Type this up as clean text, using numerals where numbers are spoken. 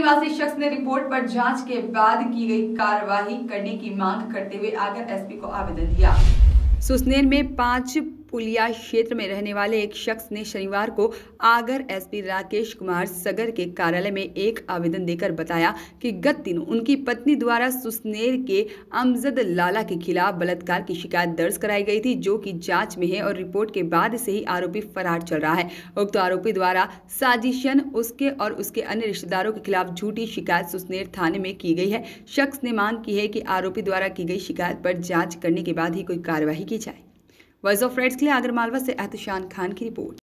निवासी शख्स ने रिपोर्ट पर जांच के बाद की गई कार्रवाई करने की मांग करते हुए आगर एसपी को आवेदन दिया। सुसनेर में 5 पुलिया क्षेत्र में रहने वाले एक शख्स ने शनिवार को आगर एसपी राकेश कुमार सगर के कार्यालय में एक आवेदन देकर बताया कि गत दिनों उनकी पत्नी द्वारा सुसनेर के अमजद लाला के खिलाफ बलात्कार की शिकायत दर्ज कराई गई थी, जो कि जांच में है और रिपोर्ट के बाद से ही आरोपी फरार चल रहा है। उक्त आरोपी द्वारा साजिशन उसके और उसके अन्य रिश्तेदारों के खिलाफ झूठी शिकायत सुसनेर थाने में की गई है। शख्स ने मांग की है कि आरोपी द्वारा की गई शिकायत पर जाँच करने के बाद ही कोई कार्रवाई की जाए। वॉइस ऑफ राइट्स के लिए आगर मालवा से एहतशान खान की रिपोर्ट।